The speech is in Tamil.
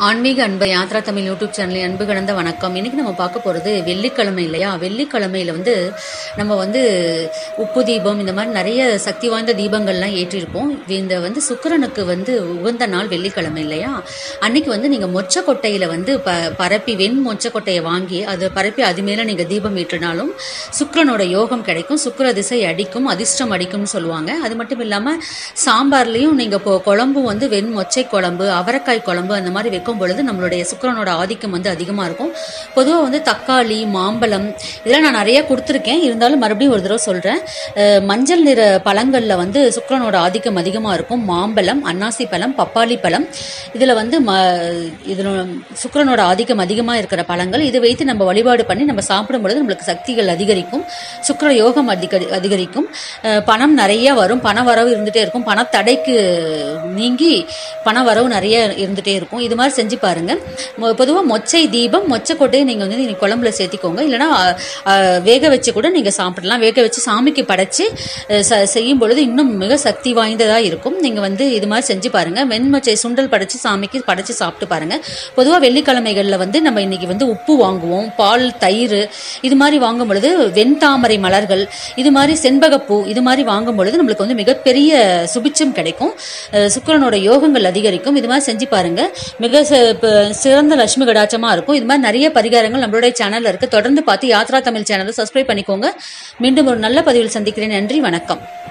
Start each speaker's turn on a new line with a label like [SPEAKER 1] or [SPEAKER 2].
[SPEAKER 1] ஆன்மீக அன்பு யாத்ரா தமிழ் யூடியூப் சேனல் அன்பு கடந்த வணக்கம். இன்னைக்கு நம்ம பார்க்க போகிறது வெள்ளிக்கிழமை இல்லையா? வெள்ளிக்கிழமையில் நம்ம உப்பு தீபம் இந்த மாதிரி நிறைய சக்தி வாய்ந்த தீபங்கள்லாம் ஏற்றிருப்போம். இந்த சுக்கிரனுக்கு உகந்த நாள் வெள்ளிக்கிழமை இல்லையா? அன்னைக்கு நீங்கள் மொச்சக்கொட்டையில் பரப்பி மொச்சக்கொட்டையை வாங்கி அதை பரப்பி அது மேலே நீங்கள் தீபம் ஏற்றினாலும் சுக்கிரனோட யோகம் கிடைக்கும், சுக்கிர திசை அடிக்கும், அதிர்ஷ்டம் அடிக்கும்னு சொல்லுவாங்க. அது மட்டும் இல்லாமல் சாம்பார்லேயும் நீங்கள் குழம்பு மொச்சை குழம்பு, அவரைக்காய் குழம்பு அந்த மாதிரி வைக்கும் பொழுது நம்மளுடைய சுக்கிரனோட ஆதிக்கம் அதிகமாக இருக்கும். பொதுவாக தக்காளி, மாம்பழம் இதெல்லாம் நான் நிறைய கொடுத்துருக்கேன். இருந்தாலும் மறுபடியும் ஒரு தடவை சொல்கிறேன். மஞ்சள் நிற பழங்களில் சுக்கிரனோட ஆதிக்கம் அதிகமாக இருக்கும். மாம்பழம், அன்னாசி பழம், பப்பாளி பழம் இதில் இதில் சுக்கிரனோட ஆதிக்கம் அதிகமாக இருக்கிற பழங்கள். இதை வைத்து நம்ம வழிபாடு பண்ணி நம்ம சாப்பிடும் பொழுது நம்மளுக்கு சக்திகள் அதிகரிக்கும், சுக்கிர யோகம் அதிகரிக்கும், பணம் நிறைய வரும், பண வரவு இருந்துகிட்டே இருக்கும், பணத்தடைக்கு நீங்கி பண வரவு நிறைய இருந்துகிட்டே இருக்கும். இது மாதிரி செஞ்சு பாருங்க. பொதுவாக மொச்சை தீபம், மொச்சக்கொட்டையை நீங்கள் குழம்புல சேர்த்திக்கோங்க. இல்லைனா வேக வச்சு கூட நீங்கள் சாப்பிடலாம். வேக வச்சு சாமிக்கு படைச்சு செய்யும் பொழுது இன்னும் மிக சக்தி வாய்ந்ததாக இருக்கும். நீங்கள் இது மாதிரி செஞ்சு பாருங்க. வெண்மொச்சை சுண்டல் படைச்சு சாமிக்கு படைச்சு சாப்பிட்டு பாருங்க. பொதுவாக வெள்ளிக்கிழமைகளில் நம்ம இன்னைக்கு உப்பு வாங்குவோம், பால், தயிர் இது மாதிரி வாங்கும் பொழுது வெண்தாமரை மலர்கள், இது மாதிரி செண்பகப்பூ இது மாதிரி வாங்கும் பொழுது நம்மளுக்கு மிகப்பெரிய சுபிட்சம் கிடைக்கும், சுக்கிரனோட யோகங்கள் அதிகரிக்கும். இது மாதிரி செஞ்சு பாருங்க. மிக சிறந்த லட்சுமி கடாட்சமா இருக்கும். இது மாதிரி நிறைய பரிகாரங்கள் நம்மளுடைய சேனல்ல இருக்கு. தொடர்ந்து பார்த்து யாத்ரா தமிழ் சேனலை சப்ஸ்கிரைப் பண்ணிக்கோங்க. மீண்டும் ஒரு நல்ல பதிவில் சந்திக்கிறேன். நன்றி, வணக்கம்.